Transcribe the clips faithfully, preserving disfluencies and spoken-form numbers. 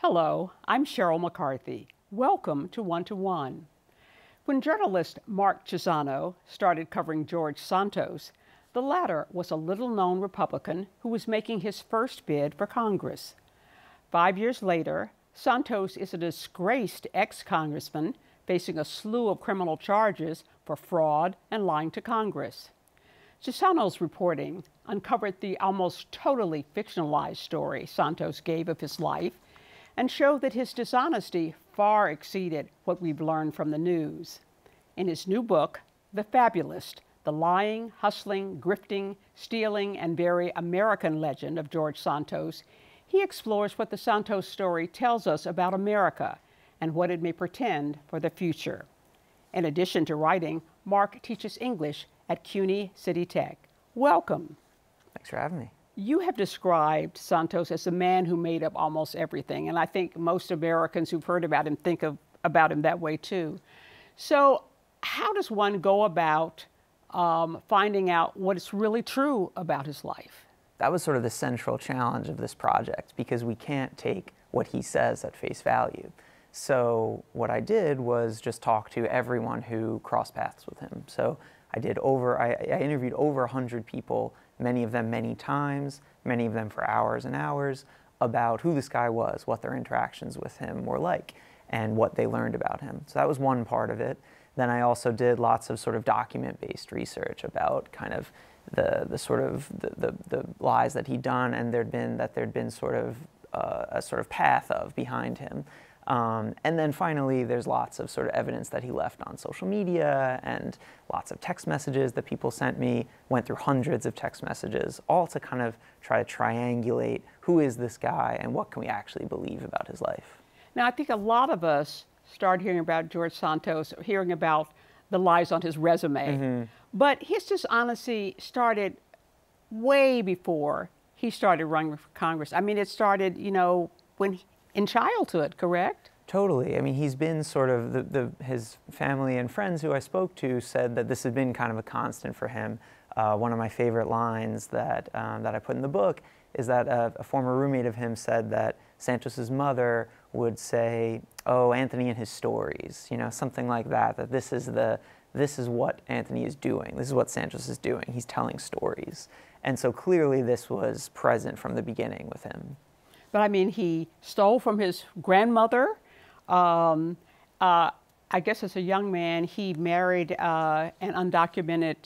Hello, I'm Sheryl McCarthy. Welcome to One to One. When journalist Mark Chiusano started covering George Santos, the latter was a little-known Republican who was making his first bid for Congress. Five years later, Santos is a disgraced ex-congressman facing a slew of criminal charges for fraud and lying to Congress. Chiusano's reporting uncovered the almost totally fictionalized story Santos gave of his life and showed that his dishonesty far exceeded what we've learned from the news. In his new book, The Fabulist, the lying, hustling, grifting, stealing, and very American legend of George Santos, he explores what the Santos story tells us about America and what it may portend for the future. In addition to writing, Mark teaches English at C U N Y City Tech. Welcome. Thanks for having me. You have described Santos as a man who made up almost everything, and I think most Americans who've heard about him think of about him that way too. So how does one go about um, finding out what is really true about his life? That was sort of the central challenge of this project, because we can't take what he says at face value. So what I did was just talk to everyone who crossed paths with him. So I did over, I, I interviewed over a hundred people, many of them many times, many of them for hours and hours, about who this guy was, what their interactions with him were like, and what they learned about him. So that was one part of it. Then I also did lots of sort of document-based research about kind of the, the sort of the, the, the lies that he'd done, and there'd been, that there'd been sort of uh, a sort of path of behind him. Um, and then finally, there's lots of sort of evidence that he left on social media, and lots of text messages that people sent me, went through hundreds of text messages, all to kind of try to triangulate who is this guy and what can we actually believe about his life. Now, I think a lot of us started hearing about George Santos, hearing about the lies on his resume, mm-hmm. but his dishonesty started way before he started running for Congress. I mean, it started, you know, when he, in childhood, correct? Totally. I mean, he's been sort of, the, the, his family and friends who I spoke to said that this has been kind of a constant for him. Uh, one of my favorite lines that, um, that I put in the book is that a, a former roommate of him said that Santos's mother would say, oh, Anthony and his stories, you know, something like that, that this is, the, this is what Anthony is doing, this is what Santos is doing, he's telling stories. And so clearly this was present from the beginning with him. But I mean, he stole from his grandmother. Um, uh, I guess as a young man, he married uh, an undocumented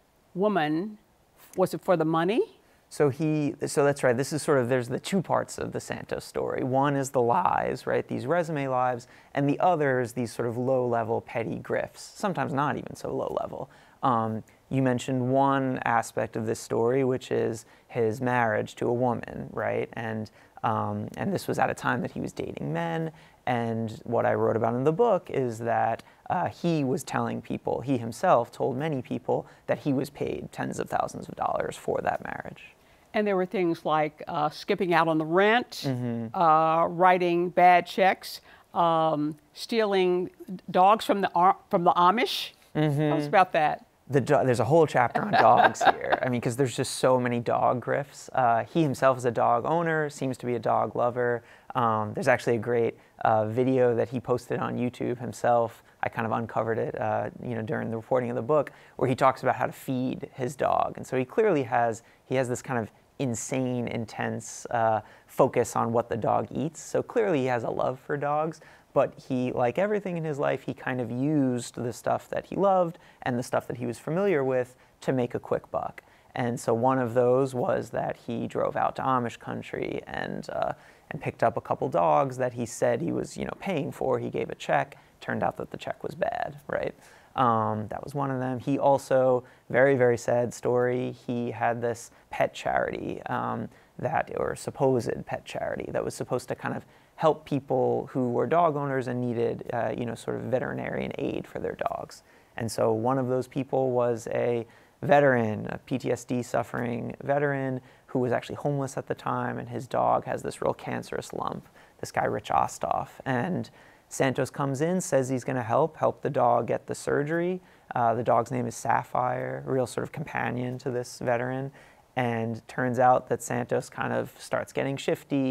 woman. Was it for the money? So he, so that's right. This is sort of, there's the two parts of the Santos story. One is the lies, right? These resume lies, and the other is these sort of low-level petty grifts, sometimes not even so low-level. Um, you mentioned one aspect of this story, which is his marriage to a woman, right? And Um, and this was at a time that he was dating men, and what I wrote about in the book is that uh, he was telling people, he himself told many people, that he was paid tens of thousands of dollars for that marriage. And there were things like uh, skipping out on the rent, Mm-hmm. uh, writing bad checks, um, stealing dogs from the, from the Amish. Mm-hmm. Tell us about that. The do there's a whole chapter on dogs here. I mean, because there's just so many dog grifts. Uh, he himself is a dog owner, seems to be a dog lover. Um, there's actually a great uh, video that he posted on YouTube himself. I kind of uncovered it, uh, you know, during the reporting of the book, where he talks about how to feed his dog. And so he clearly has, he has this kind of insane, intense uh, focus on what the dog eats. So clearly he has a love for dogs. But he, like everything in his life, he kind of used the stuff that he loved and the stuff that he was familiar with to make a quick buck. And so one of those was that he drove out to Amish country and, uh, and picked up a couple dogs that he said he was, you know, paying for. He gave a check. Turned out that the check was bad, right? Um, that was one of them. He also, very, very sad story, he had this pet charity um, that, or supposed pet charity that was supposed to kind of help people who were dog owners and needed, uh, you know, sort of veterinarian aid for their dogs. And so one of those people was a veteran, a P T S D suffering veteran who was actually homeless at the time, and his dog has this real cancerous lump, this guy Rich Ostoff. And Santos comes in, says he's going to help, help the dog get the surgery. Uh, the dog's name is Sapphire, a real sort of companion to this veteran. And turns out that Santos kind of starts getting shifty,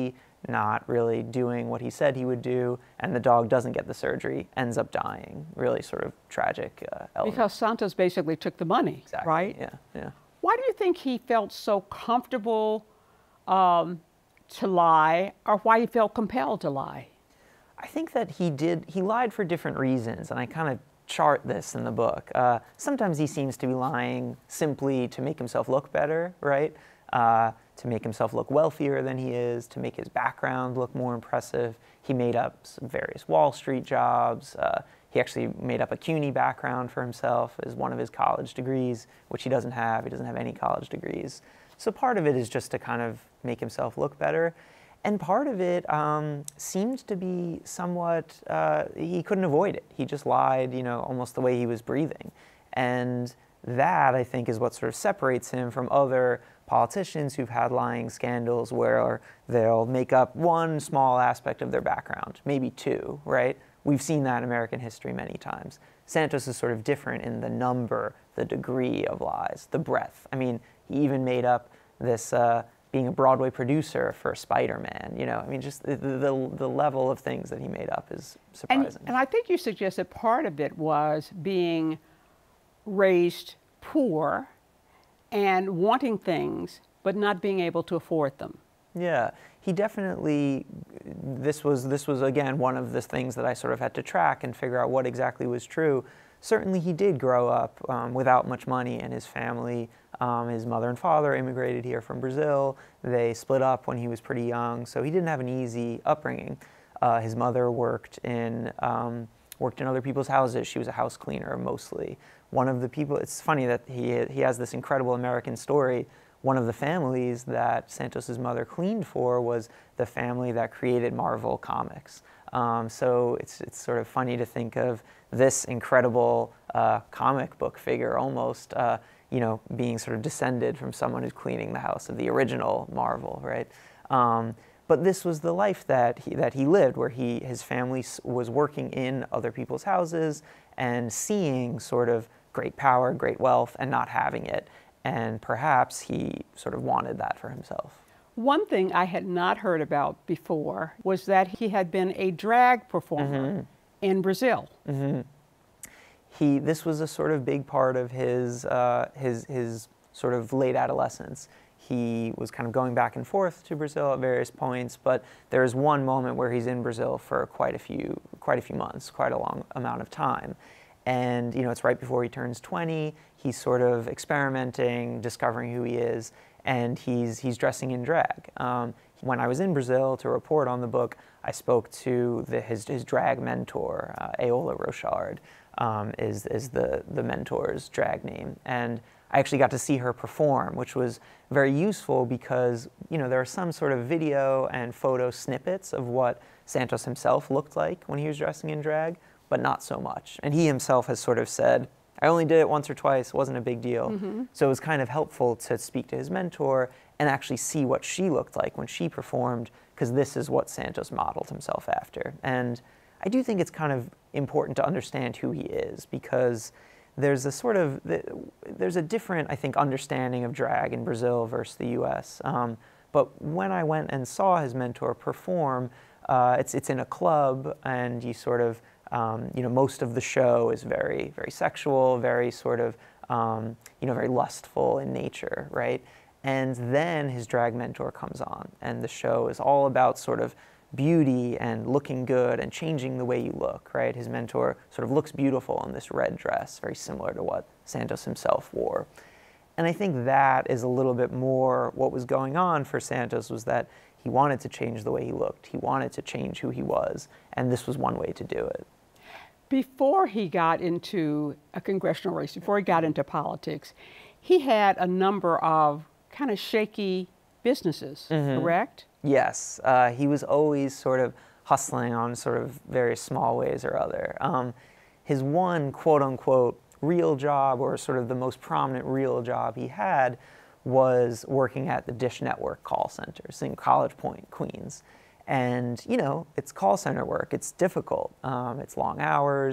not really doing what he said he would do, and the dog doesn't get the surgery, ends up dying. Really sort of tragic uh, element. Because Santos basically took the money, exactly. right? Yeah, yeah. Why do you think he felt so comfortable um, to lie, or why he felt compelled to lie? I think that he did, he lied for different reasons, and I kind of chart this in the book. Uh, sometimes he seems to be lying simply to make himself look better, right? Uh, to make himself look wealthier than he is, to make his background look more impressive. He made up some various Wall Street jobs. Uh, he actually made up a CUNY background for himself as one of his college degrees, which he doesn't have. He doesn't have any college degrees. So part of it is just to kind of make himself look better. And part of it um, seemed to be somewhat, uh, he couldn't avoid it. He just lied, you know, almost the way he was breathing. And that, I think, is what sort of separates him from other politicians who've had lying scandals where they'll make up one small aspect of their background, maybe two, right? We've seen that in American history many times. Santos is sort of different in the number, the degree of lies, the breadth. I mean, he even made up this uh, being a Broadway producer for Spider-Man, you know, I mean, just the, the, the level of things that he made up is surprising. And, and I think you suggested part of it was being raised poor and wanting things, but not being able to afford them. Yeah, he definitely, this was, this was again, one of the things that I sort of had to track and figure out what exactly was true. Certainly he did grow up um, without much money, and his family, um, his mother and father immigrated here from Brazil. They split up when he was pretty young, so he didn't have an easy upbringing. Uh, his mother worked in, um, worked in other people's houses. She was a house cleaner mostly. One of the people, it's funny that he, he has this incredible American story. One of the families that Santos's mother cleaned for was the family that created Marvel Comics. Um, so it's, it's sort of funny to think of this incredible uh, comic book figure almost, uh, you know, being sort of descended from someone who's cleaning the house of the original Marvel, right? Um, but this was the life that he, that he lived, where he, his family was working in other people's houses and seeing sort of great power, great wealth, and not having it. And perhaps he sort of wanted that for himself. One thing I had not heard about before was that he had been a drag performer mm-hmm. in Brazil. Mm-hmm. He, this was a sort of big part of his, uh, his, his sort of late adolescence. He was kind of going back and forth to Brazil at various points, but there is one moment where he's in Brazil for quite a few, quite a few months, quite a long amount of time. And, you know, it's right before he turns twenty. He's sort of experimenting, discovering who he is, and he's, he's dressing in drag. Um, when I was in Brazil to report on the book, I spoke to the, his, his drag mentor, uh, Aola Rochard, um, is, is the, the mentor's drag name. And I actually got to see her perform, which was very useful because, you know, there are some sort of video and photo snippets of what Santos himself looked like when he was dressing in drag, but not so much. And he himself has sort of said, I only did it once or twice, it wasn't a big deal. Mm-hmm. So it was kind of helpful to speak to his mentor and actually see what she looked like when she performed, because this is what Santos modeled himself after. And I do think it's kind of important to understand who he is, because there's a sort of, there's a different, I think, understanding of drag in Brazil versus the U S. Um, but when I went and saw his mentor perform, uh, it's, it's in a club, and you sort of, Um, you know, most of the show is very, very sexual, very sort of, um, you know, very lustful in nature, right? And then his drag mentor comes on, and the show is all about sort of beauty and looking good and changing the way you look, right? His mentor sort of looks beautiful in this red dress, very similar to what Santos himself wore. And I think that is a little bit more what was going on for Santos, was that he wanted to change the way he looked. He wanted to change who he was, and this was one way to do it. Before he got into a congressional race, before he got into politics, he had a number of kind of shaky businesses, mm-hmm. correct? Yes. Uh, he was always sort of hustling on sort of various small ways or other. Um, his one quote-unquote real job, or sort of the most prominent real job he had, was working at the Dish Network call centers in College Point, Queens. And, you know, it's call center work. It's difficult. Um, it's long hours.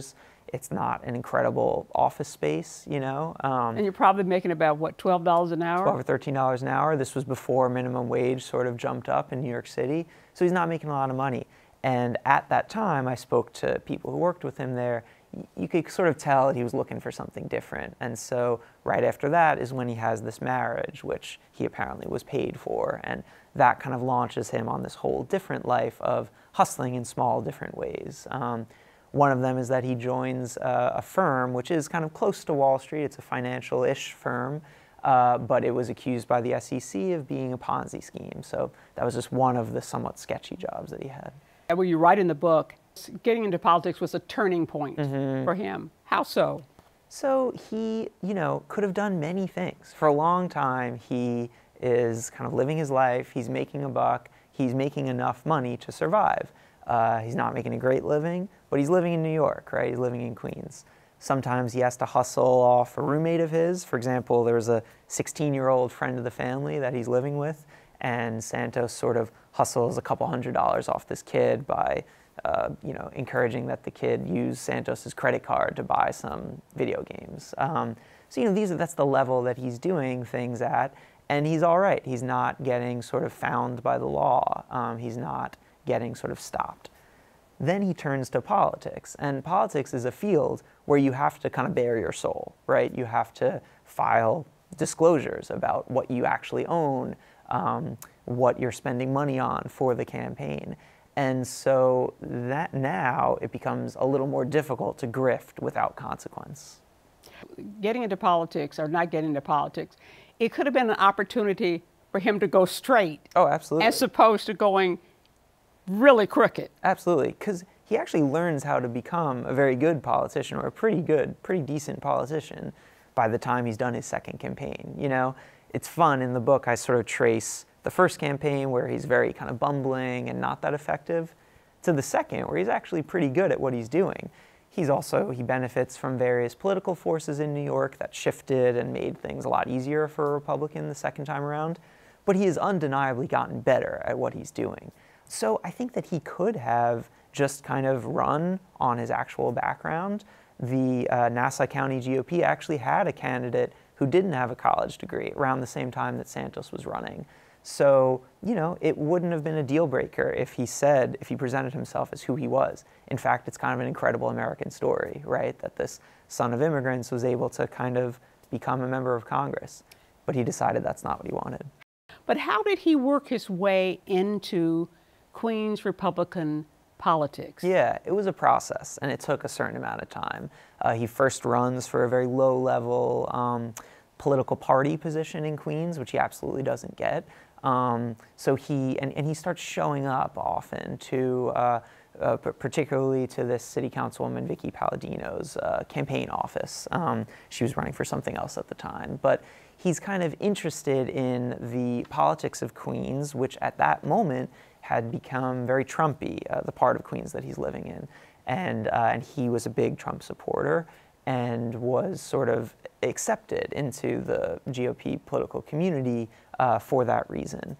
It's not an incredible office space, you know. Um, and you're probably making about, what, twelve dollars an hour? twelve or thirteen dollars an hour. This was before minimum wage sort of jumped up in New York City. So he's not making a lot of money. And at that time, I spoke to people who worked with him there. You could sort of tell that he was looking for something different. And so right after that is when he has this marriage, which he apparently was paid for. And that kind of launches him on this whole different life of hustling in small different ways. Um, one of them is that he joins uh, a firm which is kind of close to Wall Street. It's a financial-ish firm, uh, but it was accused by the S E C of being a Ponzi scheme. So that was just one of the somewhat sketchy jobs that he had. And when you write in the book, getting into politics was a turning point mm-hmm. for him. How so? So he, you know, could have done many things. For a long time, he is kind of living his life. He's making a buck. He's making enough money to survive. Uh, he's not making a great living, but he's living in New York, right? He's living in Queens. Sometimes he has to hustle off a roommate of his. For example, there was a sixteen-year-old friend of the family that he's living with, and Santos sort of hustles a couple hundred dollars off this kid by, uh, you know, encouraging that the kid use Santos's credit card to buy some video games. Um, so, you know, these are, that's the level that he's doing things at, and he's all right. He's not getting sort of found by the law. Um, he's not getting sort of stopped. Then he turns to politics, and politics is a field where you have to kind of bare your soul, right? You have to file disclosures about what you actually own, um, what you're spending money on for the campaign. And so that now it becomes a little more difficult to grift without consequence. Getting into politics or not getting into politics, it could have been an opportunity for him to go straight. Oh, absolutely. As opposed to going really crooked. Absolutely, because he actually learns how to become a very good politician, or a pretty good, pretty decent politician by the time he's done his second campaign. You know, it's fun in the book. I sort of trace the first campaign where he's very kind of bumbling and not that effective, to the second where he's actually pretty good at what he's doing. He's also, he benefits from various political forces in New York that shifted and made things a lot easier for a Republican the second time around, but he has undeniably gotten better at what he's doing. So I think that he could have just kind of run on his actual background. The uh, Nassau County G O P actually had a candidate who didn't have a college degree around the same time that Santos was running. So, you know, it wouldn't have been a deal breaker if he said, if he presented himself as who he was. In fact, it's kind of an incredible American story, right? That this son of immigrants was able to kind of become a member of Congress. But he decided that's not what he wanted. But how did he work his way into Queens Republican politics? Yeah, it was a process, and it took a certain amount of time. Uh, he first runs for a very low-level um, political party position in Queens, which he absolutely doesn't get. Um, so he, and, and he starts showing up often to, uh, uh, particularly to this city councilwoman, Vicky Palladino's uh, campaign office. Um, she was running for something else at the time. But he's kind of interested in the politics of Queens, which at that moment had become very Trumpy, uh, the part of Queens that he's living in. And, uh, and he was a big Trump supporter and was sort of accepted into the G O P political community uh, for that reason.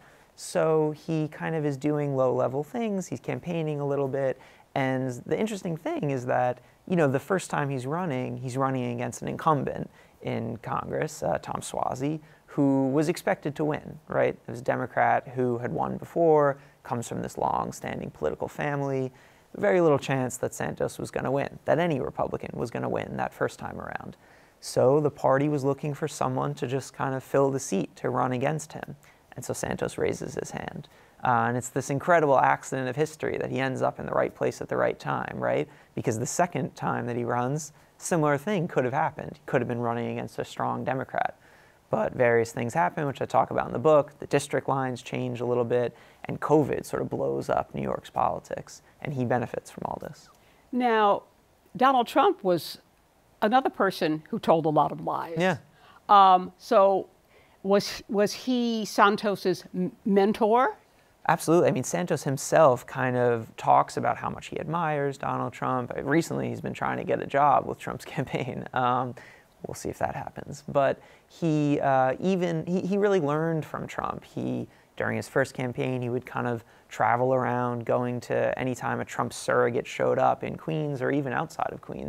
So he kind of is doing low-level things, he's campaigning a little bit, and the interesting thing is that, you know, the first time he's running, he's running against an incumbent in Congress, uh, Tom Suozzi, who was expected to win, right? It was a Democrat who had won before, comes from this long-standing political family. Very little chance that Santos was going to win, that any Republican was going to win that first time around. So the party was looking for someone to just kind of fill the seat, to run against him. And so Santos raises his hand. Uh, and it's this incredible accident of history that he ends up in the right place at the right time, right? Because the second time that he runs, similar thing could have happened. He could have been running against a strong Democrat. But various things happen, which I talk about in the book. The district lines change a little bit, and COVID sort of blows up New York's politics, and he benefits from all this. Now, Donald Trump was another person who told a lot of lies. Yeah. Um, so was, was he Santos's mentor? Absolutely. I mean, Santos himself kind of talks about how much he admires Donald Trump. Recently, he's been trying to get a job with Trump's campaign. Um, We'll see if that happens. But he uh, even, he, he really learned from Trump. He, during his first campaign, he would kind of travel around going to any time a Trump surrogate showed up in Queens or even outside of Queens.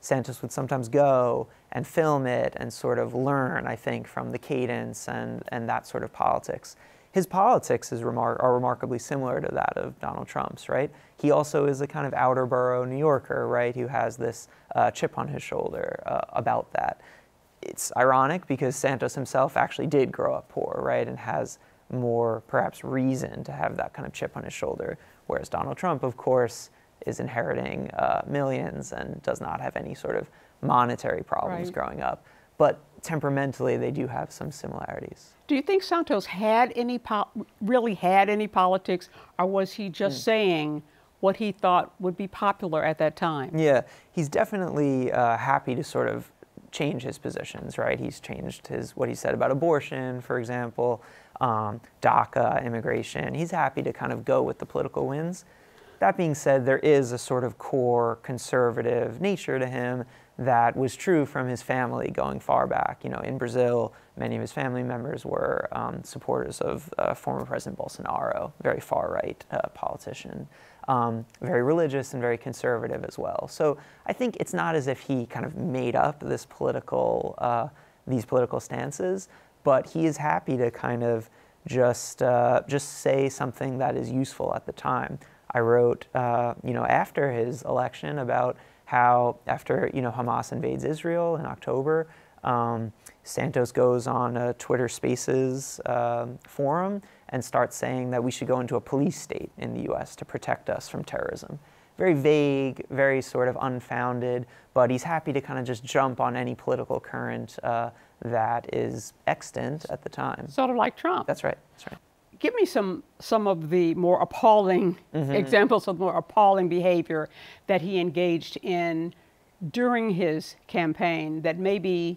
Santos would sometimes go and film it and sort of learn, I think, from the cadence and, and that sort of politics. His politics is remar are remarkably similar to that of Donald Trump's, right? He also is a kind of outer borough New Yorker, right, who has this uh, chip on his shoulder uh, about that. It's ironic because Santos himself actually did grow up poor, right, and has more, perhaps, reason to have that kind of chip on his shoulder, whereas Donald Trump, of course, is inheriting uh, millions and does not have any sort of monetary problems Right. growing up. But temperamentally, they do have some similarities. Do you think Santos had any po really had any politics, or was he just mm. saying what he thought would be popular at that time? Yeah, he's definitely uh, happy to sort of change his positions, right? He's changed his what he said about abortion, for example, um, DACA, immigration. He's happy to kind of go with the political winds. That being said, there is a sort of core conservative nature to him that was true from his family going far back. You know, in Brazil, many of his family members were um, supporters of uh, former President Bolsonaro, very far-right uh, politician, um, very religious and very conservative as well. So I think it's not as if he kind of made up this political, uh, these political stances, but he is happy to kind of just uh, just say something that is useful at the time. I wrote, uh, you know, after his election about how after, you know, Hamas invades Israel in October, um, Santos goes on a Twitter Spaces uh, forum and starts saying that we should go into a police state in the U S to protect us from terrorism. Very vague, very sort of unfounded, but he's happy to kind of just jump on any political current uh, that is extant at the time. Sort of like Trump. That's right, that's right. Give me some, some of the more appalling mm-hmm. examples of more appalling behavior that he engaged in during his campaign that maybe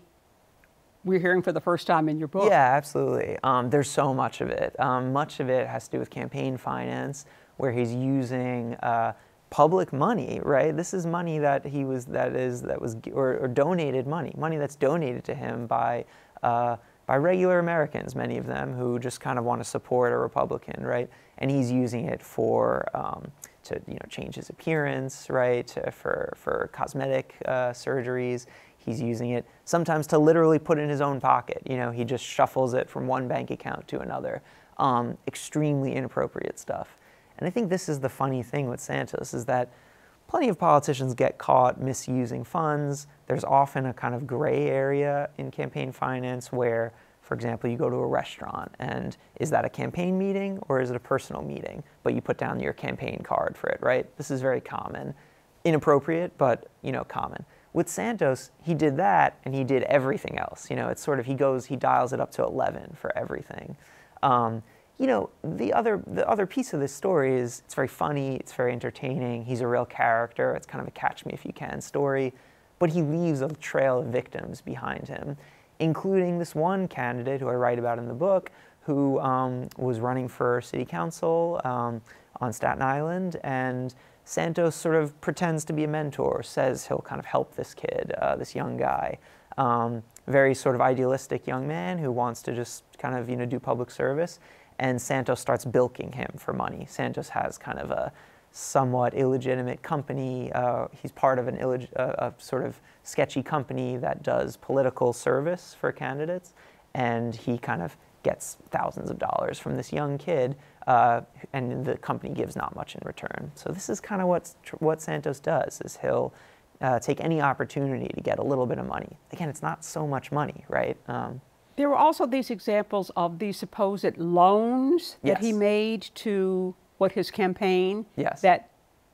we're hearing for the first time in your book. Yeah, absolutely. Um, there's so much of it. Um, much of it has to do with campaign finance, where he's using uh, public money, right? This is money that he was, that is, that was, or, or donated money, money that's donated to him by uh, by regular Americans, many of them, who just kind of want to support a Republican, right? And he's using it for, um, to, you know, change his appearance, right? To, for, for cosmetic uh, surgeries. He's using it sometimes to literally put in his own pocket. You know, he just shuffles it from one bank account to another. Um, extremely inappropriate stuff. And I think this is the funny thing with Santos, is that plenty of politicians get caught misusing funds. There's often a kind of gray area in campaign finance where, for example, you go to a restaurant and is that a campaign meeting or is it a personal meeting? But you put down your campaign card for it, right? This is very common. Inappropriate, but, you know, common. With Santos, he did that and he did everything else. You know, it's sort of, he goes, he dials it up to eleven for everything. Um, You know, the other, the other piece of this story is it's very funny, it's very entertaining, he's a real character, it's kind of a catch-me-if-you-can story, but he leaves a trail of victims behind him, including this one candidate who I write about in the book, who um, was running for city council um, on Staten Island, and Santos sort of pretends to be a mentor, says he'll kind of help this kid, uh, this young guy. Um, very sort of idealistic young man who wants to just kind of, you know, do public service. And Santos starts bilking him for money. Santos has kind of a somewhat illegitimate company. Uh, he's part of an illeg uh, a sort of sketchy company that does political service for candidates, and he kind of gets thousands of dollars from this young kid, uh, and the company gives not much in return. So this is kind of what what Santos does, is he'll uh, take any opportunity to get a little bit of money. Again, it's not so much money, right? Um, There were also these examples of the supposed loans that yes. he made to what his campaign yes. that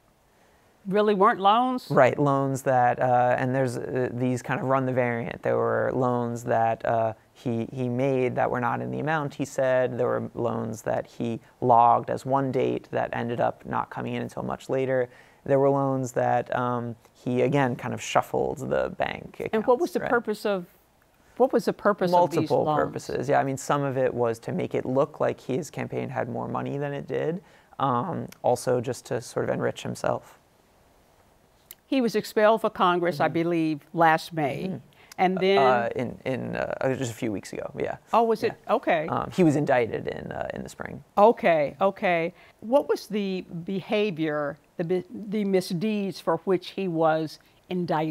really weren't loans. Right, loans that, uh, and there's uh, these kind of run the variant. There were loans that uh, he, he made that were not in the amount he said. There were loans that he logged as one date that ended up not coming in until much later. There were loans that um, he, again, kind of shuffled the bank accounts. And what was the right? purpose of What was the purpose Multiple of these loans? Multiple purposes. Yeah, I mean, some of it was to make it look like his campaign had more money than it did. Um, also, just to sort of enrich himself. He was expelled for Congress, mm-hmm. I believe, last May, mm-hmm. and then uh, in in uh, just a few weeks ago. Yeah. Oh, was yeah. it okay? Um, he was indicted in uh, in the spring. Okay, okay. What was the behavior, the the misdeeds for which he was indicted?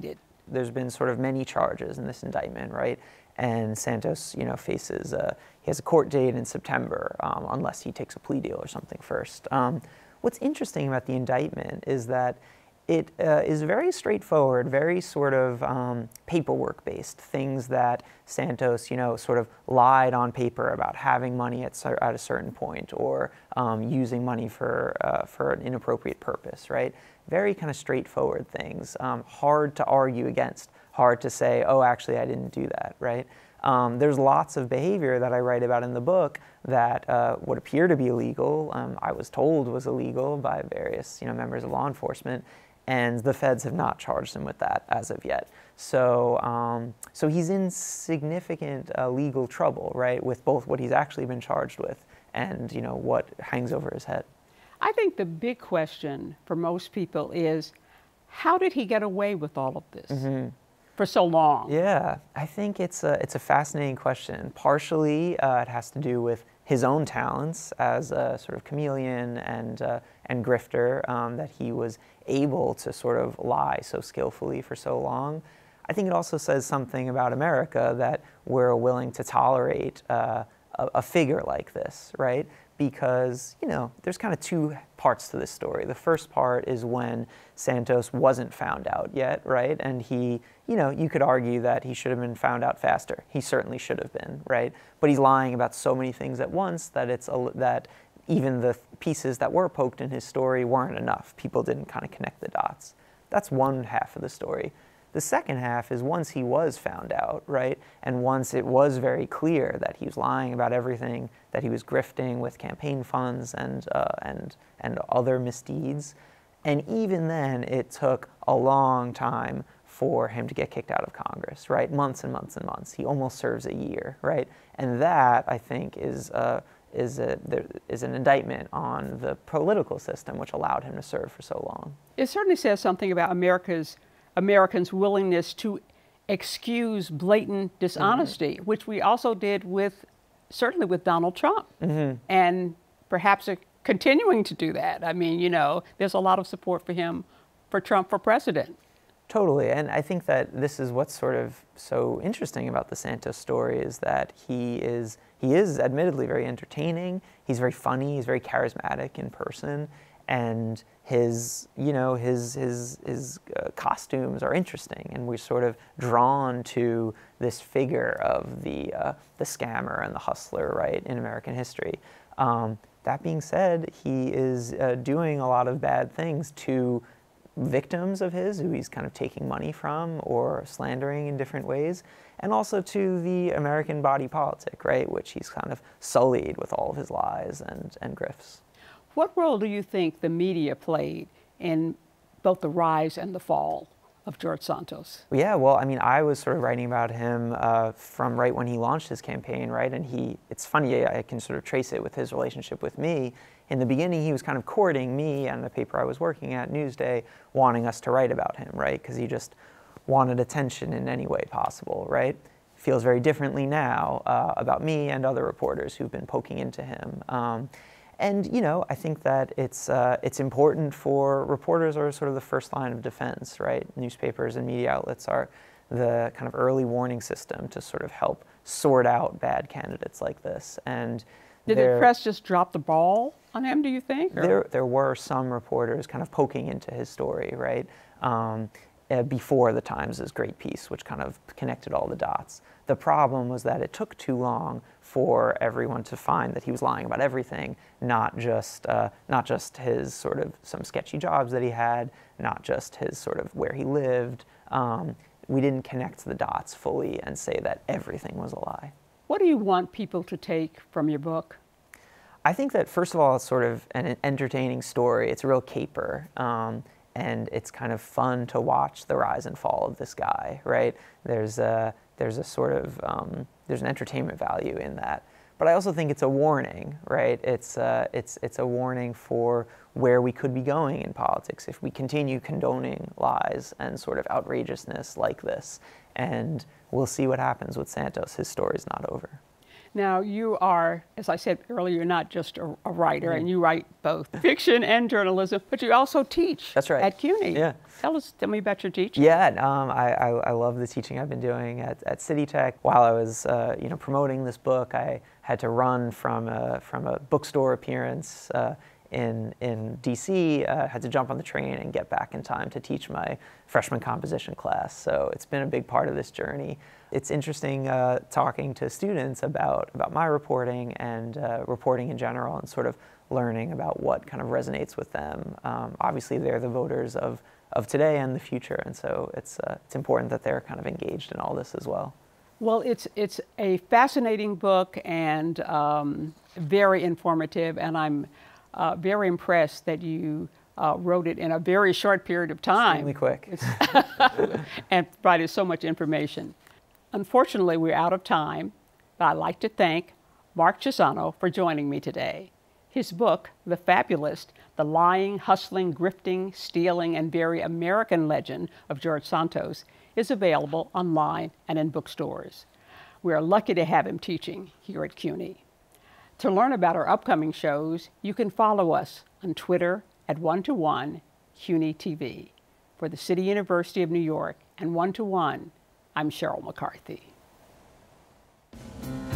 there's been sort of many charges in this indictment, right? And Santos, you know, faces a, he has a court date in September, um, unless he takes a plea deal or something first. Um, what's interesting about the indictment is that it uh, is very straightforward, very sort of um, paperwork-based, things that Santos, you know, sort of lied on paper about having money at, at a certain point, or um, using money for, uh, for an inappropriate purpose, right? Very kind of straightforward things, um, hard to argue against, hard to say, oh, actually, I didn't do that, right? Um, there's lots of behavior that I write about in the book that uh, would appear to be illegal. Um, I was told was illegal by various, you know, members of law enforcement, and the feds have not charged him with that as of yet. So, um, so he's in significant uh, legal trouble, right, with both what he's actually been charged with and, you know, what hangs over his head. I think the big question for most people is, how did he get away with all of this mm-hmm. for so long? Yeah, I think it's a, it's a fascinating question. Partially, uh, it has to do with his own talents as a sort of chameleon and, uh, and grifter, um, that he was able to sort of lie so skillfully for so long. I think it also says something about America, that we're willing to tolerate uh, a, a figure like this, right? Because, you know, there's kind of two parts to this story. The first part is when Santos wasn't found out yet, right? And he, you know, you could argue that he should have been found out faster. He certainly should have been, right? But he's lying about so many things at once that it's a, that even the pieces that were poked in his story weren't enough. People didn't kind of connect the dots. That's one half of the story. The second half is once he was found out, right? And once it was very clear that he was lying about everything, that he was grifting with campaign funds and, uh, and, and other misdeeds. And even then, it took a long time for him to get kicked out of Congress, right? Months and months and months. He almost serves a year, right? And that, I think, is, uh, is, a, there is an indictment on the political system which allowed him to serve for so long. It certainly says something about America's Americans' willingness to excuse blatant dishonesty, mm-hmm. which we also did with, certainly with Donald Trump, mm-hmm. and perhaps a, continuing to do that. I mean, you know, there's a lot of support for him, for Trump for president. Totally, and I think that this is what's sort of so interesting about the Santos story, is that he is, he is admittedly very entertaining, he's very funny, he's very charismatic in person, and his, you know, his, his, his uh, costumes are interesting, and we're sort of drawn to this figure of the, uh, the scammer and the hustler, right, in American history. Um, that being said, he is uh, doing a lot of bad things to victims of his, who he's kind of taking money from or slandering in different ways, and also to the American body politic, right, which he's kind of sullied with all of his lies and, and grifts. What role do you think the media played in both the rise and the fall of George Santos? Yeah, well, I mean, I was sort of writing about him uh, from right when he launched his campaign, right? And he, it's funny, I can sort of trace it with his relationship with me. In the beginning, he was kind of courting me and the paper I was working at, Newsday, wanting us to write about him, right? Because he just wanted attention in any way possible, right? Feels very differently now uh, about me and other reporters who've been poking into him. Um, And, you know, I think that it's, uh, it's important for reporters are sort of the first line of defense, right? Newspapers and media outlets are the kind of early warning system to sort of help sort out bad candidates like this. And did the press just drop the ball on him, do you think? Or? There, there were some reporters kind of poking into his story, right? Um, uh, before the Times' great piece, which kind of connected all the dots. The problem was that it took too long for everyone to find that he was lying about everything, not just uh, not just his sort of some sketchy jobs that he had, not just his sort of where he lived. Um, we didn't connect the dots fully and say that everything was a lie. What do you want people to take from your book? I think that, first of all, it's sort of an entertaining story. It's a real caper. Um, and it's kind of fun to watch the rise and fall of this guy, right? There's a, there's a sort of, um, there's an entertainment value in that. But I also think it's a warning, right? It's, uh, it's, it's a warning for where we could be going in politics if we continue condoning lies and sort of outrageousness like this. And we'll see what happens with Santos. His story's not over. Now, you are, as I said earlier, you're not just a, a writer, Mm-hmm. and you write both fiction and journalism, but you also teach. That's right. At CUNY. Yeah. Tell us, tell me about your teaching. Yeah, um, I, I, I love the teaching I've been doing at, at City Tech. While I was, uh, you know, promoting this book, I had to run from a, from a bookstore appearance uh, in in D C. Uh, had to jump on the train and get back in time to teach my freshman composition class. So it's been a big part of this journey. It's interesting uh, talking to students about about my reporting and uh, reporting in general, and sort of learning about what kind of resonates with them. Um, obviously, they're the voters of of today and the future, and so it's uh, it's important that they're kind of engaged in all this as well. Well, it's it's a fascinating book and um, very informative, and I'm uh, very impressed that you uh, wrote it in a very short period of time. Extremely quick. And provided so much information. Unfortunately, we're out of time, but I'd like to thank Mark Chiusano for joining me today. His book, The Fabulist, The Lying, Hustling, Grifting, Stealing, and Very American Legend of George Santos, is available online and in bookstores. We are lucky to have him teaching here at CUNY. To learn about our upcoming shows, you can follow us on Twitter at one to one CUNY T V. For the City University of New York and one to one, I'm Sheryl McCarthy.